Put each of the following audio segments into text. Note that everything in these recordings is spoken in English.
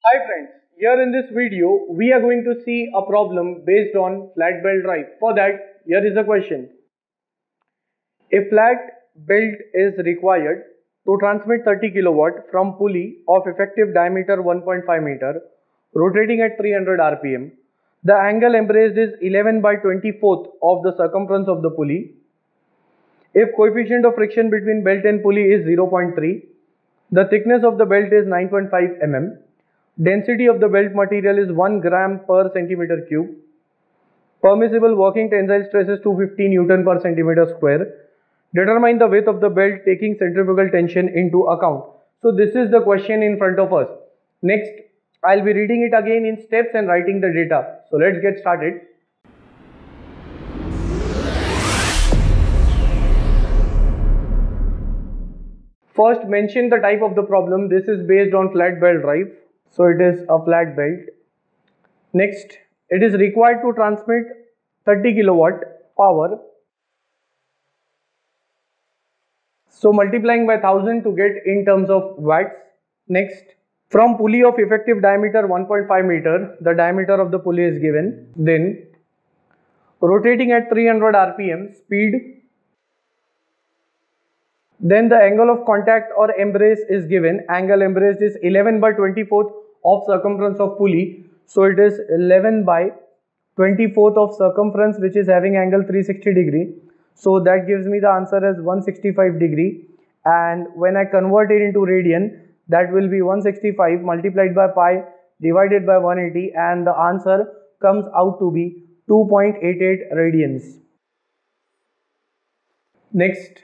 Hi friends, here in this video we are going to see a problem based on flat belt drive. For that, here is the question. A flat belt is required to transmit 30 kilowatt from pulley of effective diameter 1.5 meter rotating at 300 rpm. The angle embraced is 11 by 24th of the circumference of the pulley. If coefficient of friction between belt and pulley is 0.3, the thickness of the belt is 9.5 mm. Density of the belt material is 1 gram per centimeter cube. Permissible working tensile stress is 250 Newton per centimeter square. Determine the width of the belt taking centrifugal tension into account. So this is the question in front of us. Next, I'll be reading it again in steps and writing the data. So let's get started. First, mention the type of the problem. This is based on flat belt drive. So it is a flat belt. Next, it is required to transmit 30 kilowatt power. So multiplying by 1000 to get in terms of watts. Next, from pulley of effective diameter 1.5 meter, the diameter of the pulley is given. Then, rotating at 300 rpm speed. Then the angle of contact or embrace is given. Angle embraced is 11 by 24th of circumference of pulley. So it is 11 by 24th of circumference, which is having angle 360 degree. So that gives me the answer as 165 degree. And when I convert it into radian, that will be 165 multiplied by pi divided by 180, and the answer comes out to be 2.88 radians. Next,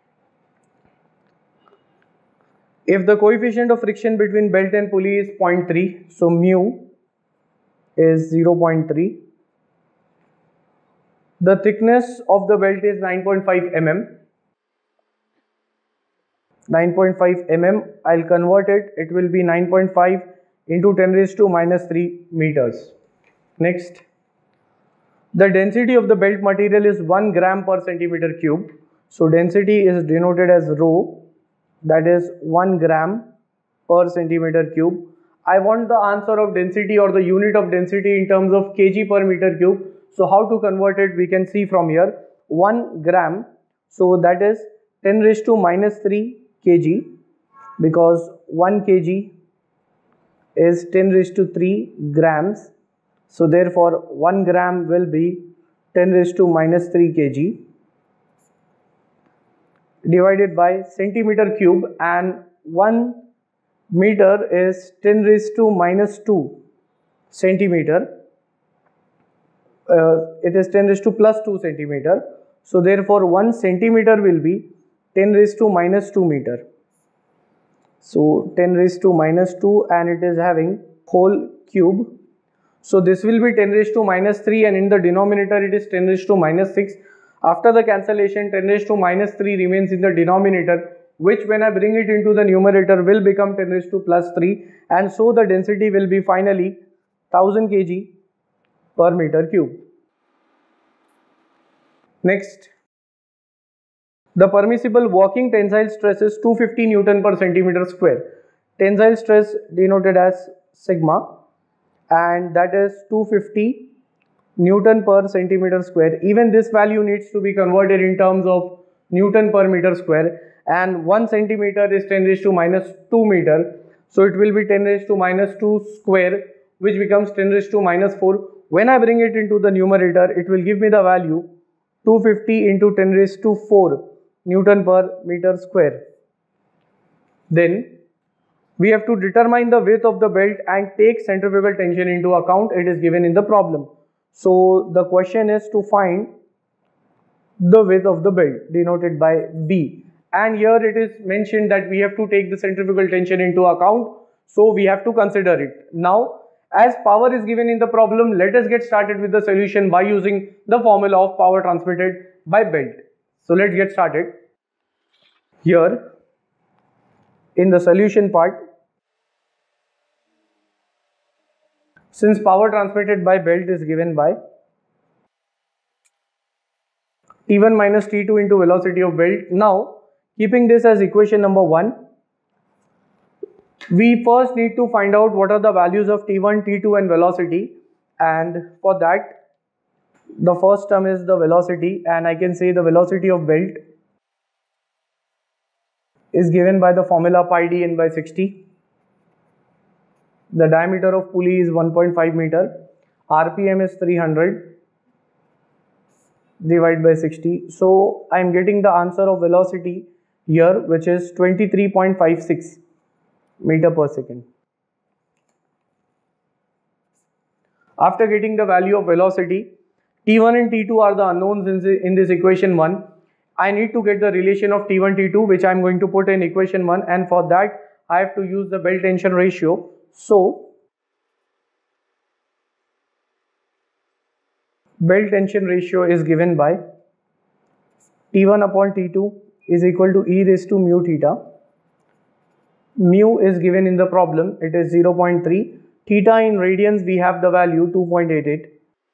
if the coefficient of friction between belt and pulley is 0.3, so mu is 0.3. The thickness of the belt is 9.5 mm. 9.5 mm, I'll convert it, it will be 9.5 into 10 raised to minus 3 meters. Next, the density of the belt material is 1 gram per centimeter cube. So density is denoted as rho, that is 1 gram per centimeter cube. I want the answer of density or the unit of density in terms of kg per meter cube. So how to convert it, we can see from here. 1 gram, so that is 10 raised to minus 3 kg, because 1 kg is 10 raised to 3 grams. So therefore 1 gram will be 10 raised to minus 3 kg divided by centimeter cube, and 1 meter is 10 raised to minus 2 centimeter. It is 10 raised to plus 2 centimeter. So therefore 1 centimeter will be 10 raised to minus 2 meter. So 10 raised to minus 2, and it is having whole cube. So this will be 10 raised to minus 3, and in the denominator it is 10 raised to minus 6. After the cancellation, 10 raised to minus 3 remains in the denominator, which when I bring it into the numerator will become 10 raised to plus 3, and so the density will be finally 1000 kg per meter cube. Next, the permissible working tensile stress is 250 Newton per centimeter square. Tensile stress denoted as sigma, and that is 250 Newton per centimeter square. Even this value needs to be converted in terms of Newton per meter square, and 1 centimeter is 10 raised to minus 2 meter. So it will be 10 raised to minus 2 square, which becomes 10 raised to minus 4. When I bring it into the numerator, it will give me the value 250 into 10 raised to 4 Newton per meter square. Then we have to determine the width of the belt and take centrifugal tension into account. It is given in the problem. So the question is to find the width of the belt denoted by B, and here it is mentioned that we have to take the centrifugal tension into account, so we have to consider it. Now, as power is given in the problem, let us get started with the solution by using the formula of power transmitted by belt. So let's get started. Here in the solution part, since power transmitted by belt is given by T1 minus T2 into velocity of belt. Now, keeping this as equation number 1, We first need to find out what are the values of T1, T2 and velocity, and for that the first term is the velocity, and I can say the velocity of belt is given by the formula pi d n by 60. The diameter of pulley is 1.5 meter, RPM is 300 divided by 60. So I am getting the answer of velocity here, which is 23.56 meter per second. After getting the value of velocity, T1 and T2 are the unknowns in this equation 1. I need to get the relation of T1, T2, which I am going to put in equation 1, and for that I have to use the belt tension ratio. So belt tension ratio is given by T1 upon T2 is equal to e raised to mu theta. Mu is given in the problem, it is 0.3. Theta in radians we have the value 2.88.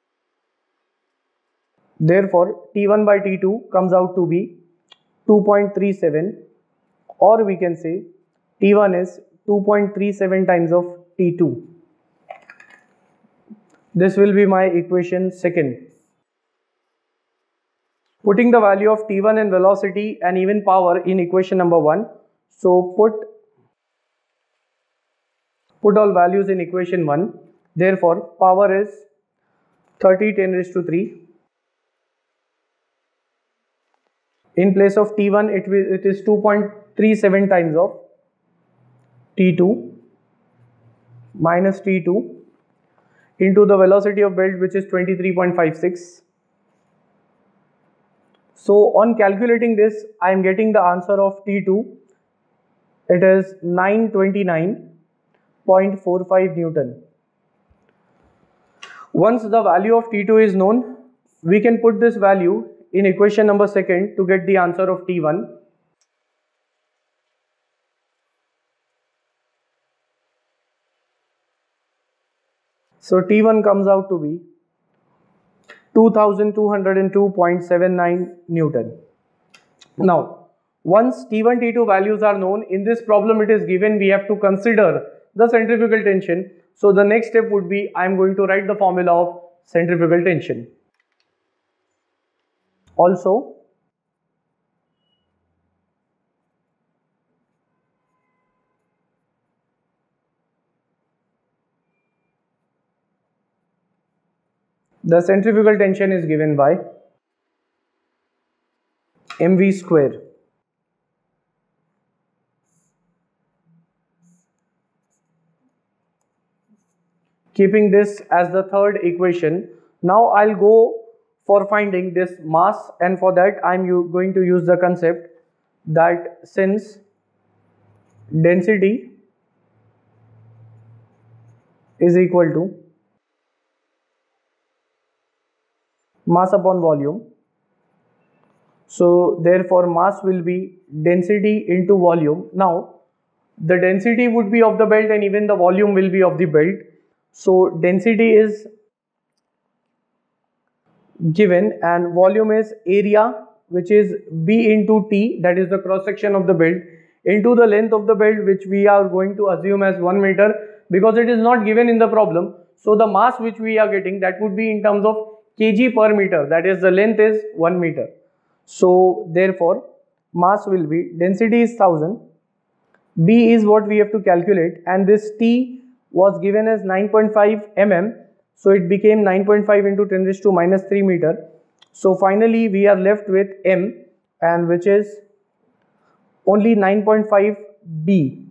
Therefore T1 by T2 comes out to be 2.37, or we can say T1 is 2.37 times of T2. This will be my equation 2nd. Putting the value of T1 and velocity and even power in equation number 1. So put all values in equation 1. Therefore power is 30 10 raised to 3. In place of T1 it is 2.37 times of T2 minus T2 into the velocity of belt, which is 23.56. So on calculating this, I am getting the answer of T2. It is 929.45 Newton. Once the value of T2 is known, we can put this value in equation number 2nd to get the answer of T1. So T1 comes out to be 2202.79 Newton. Now, once T1, T2 values are known, in this problem it is given we have to consider the centrifugal tension. So the next step would be I am going to write the formula of centrifugal tension. Also, the centrifugal tension is given by mv square. Keeping this as the third equation, now I'll go for finding this mass, and for that I'm going to use the concept that since density is equal to mass upon volume, so therefore mass will be density into volume. Now the density would be of the belt and even the volume will be of the belt. So density is given and volume is area, which is B into T, that is the cross section of the belt, into the length of the belt, which we are going to assume as 1 meter because it is not given in the problem. So the mass which we are getting, that would be in terms of kg per meter, that is the length is 1 meter. So therefore mass will be, density is 1000, B is what we have to calculate, and this T was given as 9.5 mm, so it became 9.5 into 10 raised to minus 3 meter. So finally we are left with M, and which is only 9.5 B,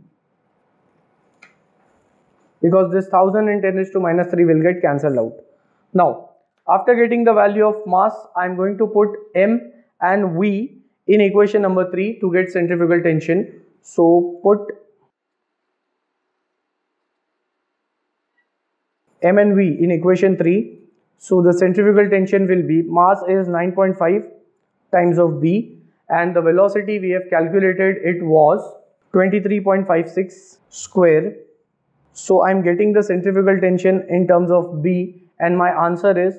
because this 1000 and 10 raised to minus 3 will get cancelled out. Now after getting the value of mass, I am going to put M and V in equation number 3 to get centrifugal tension. So put M and V in equation 3. So the centrifugal tension will be, mass is 9.5 times of B, and the velocity we have calculated, it was 23.56 square. So I am getting the centrifugal tension in terms of B, and my answer is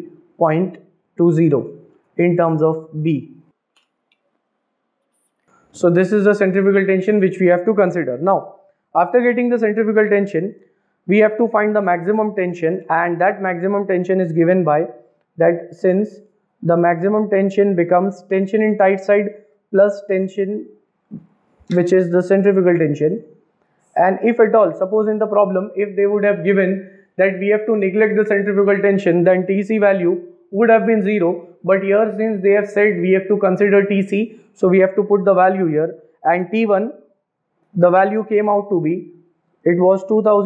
5273.20 in terms of B. So this is the centrifugal tension which we have to consider. Now, after getting the centrifugal tension, we have to find the maximum tension, and that maximum tension is given by that since the maximum tension becomes tension in tight side plus tension which is the centrifugal tension. And if at all, suppose in the problem, if they would have given that we have to neglect the centrifugal tension, then TC value would have been 0. But here since they have said we have to consider TC, so we have to put the value here, and T1, the value came out to be, it was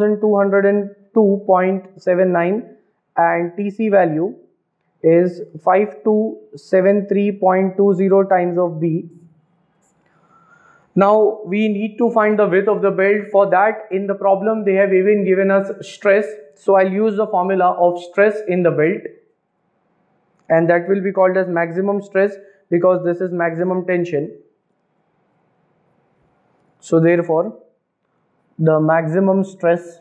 2202.79, and TC value is 5273.20 times of B. Now we need to find the width of the belt. For that, in the problem they have even given us stress, so I'll use the formula of stress in the belt, and that will be called as maximum stress because this is maximum tension. So therefore the maximum stress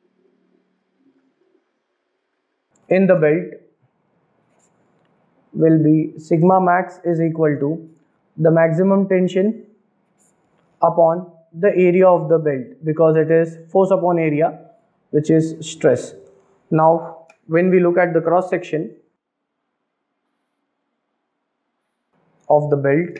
in the belt will be sigma max is equal to the maximum tension upon the area of the belt, because it is force upon area which is stress. Now when we look at the cross section of the belt,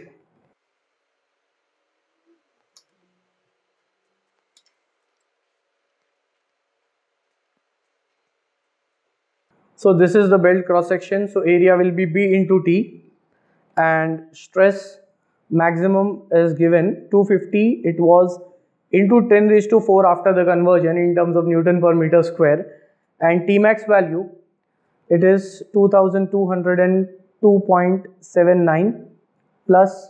so this is the belt cross section, so area will be B into T, and stress maximum is given 250, it was into 10⁴ after the conversion in terms of Newton per meter square, and T max value, it is 2202.79 plus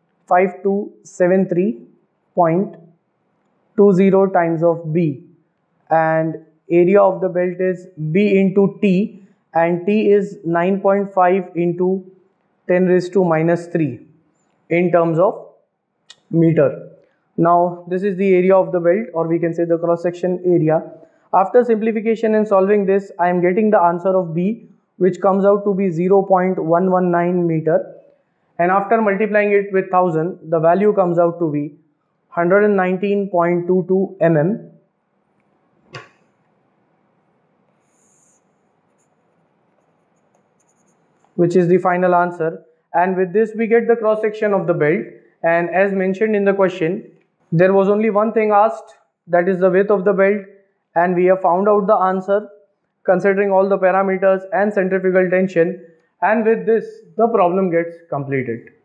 5273.20 times of B, and area of the belt is B into T, and T is 9.5 into 10⁻³ in terms of meter. Now this is the area of the belt, or we can say the cross section area. After simplification and solving this, I am getting the answer of B, which comes out to be 0.119 meter, and after multiplying it with 1000, the value comes out to be 119.22 mm. Which is the final answer. And with this we get the cross section of the belt, and as mentioned in the question, there was only one thing asked, that is the width of the belt, and we have found out the answer considering all the parameters and centrifugal tension, and with this the problem gets completed.